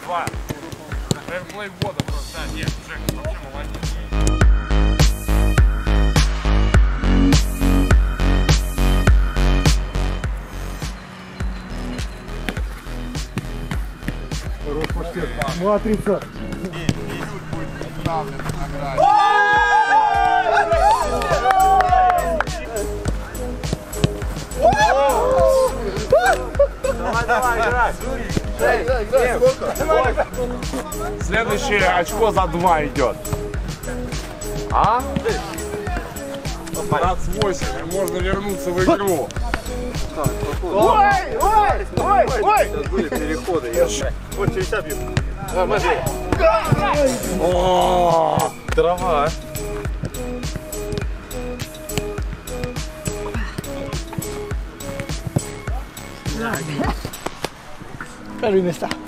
2. Фэрплей года просто. Да, нет, Жек, вообще молодец. Матрица. Давай, играй. Следующее очко за 2 идет. А? 28. Можно вернуться в игру. Ой! Сейчас были переходы. Вот через себя бью. О, Трава. Первое место.